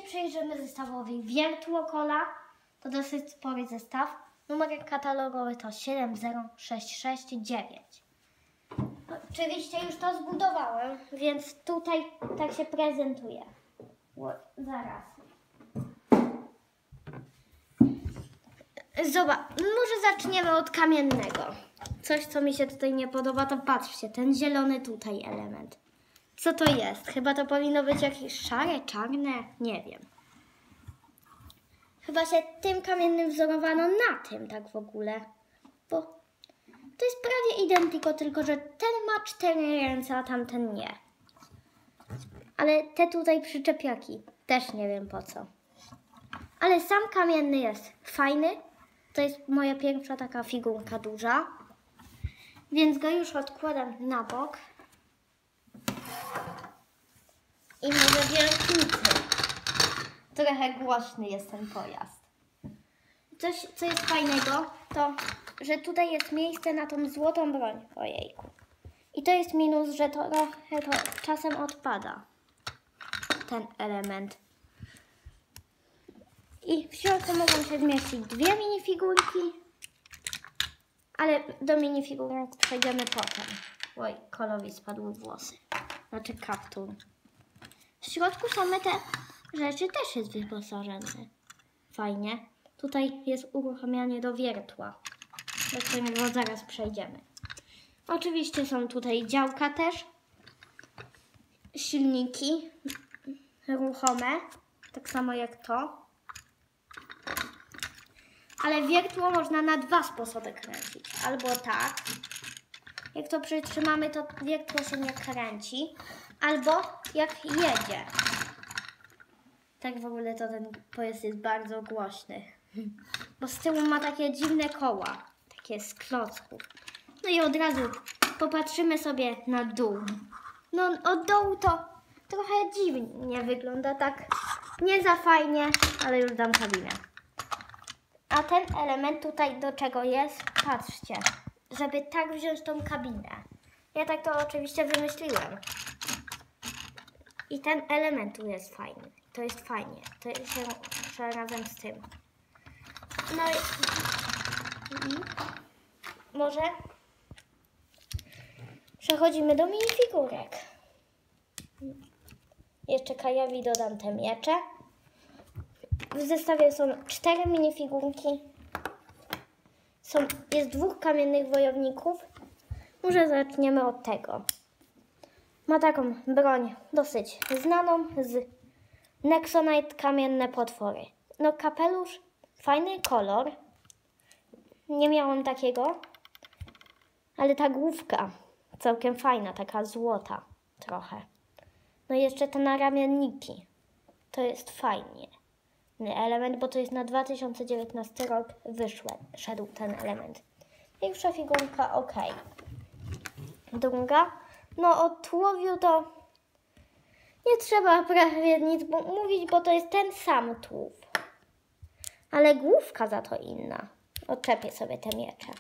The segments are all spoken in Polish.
przyjrzymy zestawowi wiertło kola. To dosyć spory zestaw. Numer katalogowy to 70669. Oczywiście już to zbudowałem, więc tutaj tak się prezentuje. Zaraz. Zobacz, może zaczniemy od kamiennego. Coś, co mi się tutaj nie podoba, to patrzcie, ten zielony tutaj element. Co to jest? Chyba to powinno być jakieś szare, czarne? Nie wiem. Chyba się tym kamiennym wzorowano na tym tak w ogóle. Bo to jest prawie identyko, tylko że ten ma 4 ręce, a tamten nie. Ale te tutaj przyczepiaki też nie wiem po co. Ale sam kamienny jest fajny. To jest moja pierwsza taka figurka duża. Więc go już odkładam na bok. I może wielkicy. Trochę głośny jest ten pojazd. Coś, co jest fajnego, to, że tutaj jest miejsce na tą złotą broń. Ojejku. I to jest minus, że to trochę to czasem odpada. Ten element. I w środku mogą się zmieścić 2 minifigurki. Ale do minifigurek przejdziemy potem. Oj, Kolowi spadły włosy. Znaczy kaptur. W środku same te rzeczy też jest wyposażone. Fajnie. Tutaj jest uruchamianie do wiertła, do którego zaraz przejdziemy. Oczywiście są tutaj działka też. Silniki ruchome, tak samo jak to. Ale wiertło można na 2 sposoby kręcić. Albo tak. Jak to przytrzymamy, to wiertło się nie kręci. Albo jak jedzie. Tak w ogóle to ten pojazd jest bardzo głośny. Bo z tyłu ma takie dziwne koła. Takie z klocków. No i od razu popatrzymy sobie na dół. No od dołu to trochę dziwnie wygląda. Tak nie za fajnie, ale już dam kabinę. A ten element tutaj do czego jest? Patrzcie, żeby tak wziąć tą kabinę. Ja tak to oczywiście wymyśliłem. I ten element tu jest fajny. To jest fajnie. To się rusza razem z tym. No i może przechodzimy do minifigurek. Jeszcze Kajowi dodam te miecze. W zestawie są 4 minifigurki. Jest 2 kamiennych wojowników. Może zaczniemy od tego. Ma taką broń dosyć znaną z Nexonite kamienne potwory. No kapelusz, fajny kolor. Nie miałam takiego. Ale ta główka całkiem fajna, taka złota trochę. No i jeszcze te naramienniki. To jest fajnie. Element, bo to jest na 2019 rok wyszedł ten element. Pierwsza figurka, ok. Druga, no o tułowiu to nie trzeba prawie nic mówić, bo to jest ten sam tułów. Ale główka za to inna. Odczepię sobie te miecze.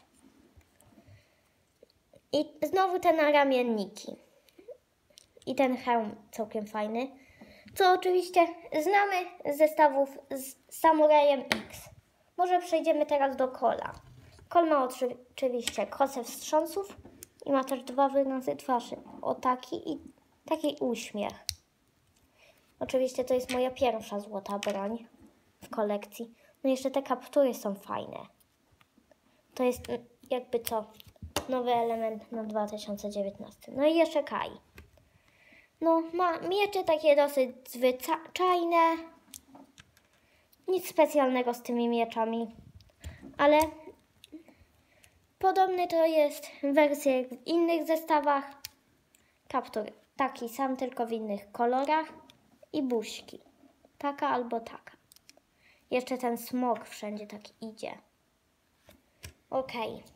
I znowu te naramienniki. I ten hełm całkiem fajny. Co oczywiście znamy z zestawów z Samurajem X. Może przejdziemy teraz do Kola. Kol ma oczywiście kosę wstrząsów i ma też 2 wyrazy twarzy. O taki i taki uśmiech. Oczywiście to jest moja pierwsza złota broń w kolekcji. No i jeszcze te kaptury są fajne. To jest jakby co nowy element na 2019. No i jeszcze Kai. No, ma miecze takie dosyć zwyczajne. Nic specjalnego z tymi mieczami. Ale podobny to jest wersja jak w innych zestawach. Kaptur taki sam, tylko w innych kolorach. I buźki. Taka albo taka. Jeszcze ten smok wszędzie tak idzie. Ok.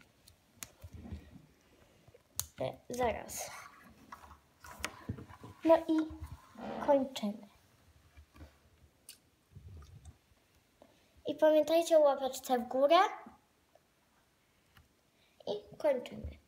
Zaraz. No i kończymy. I pamiętajcie o łapeczce w górę. I kończymy.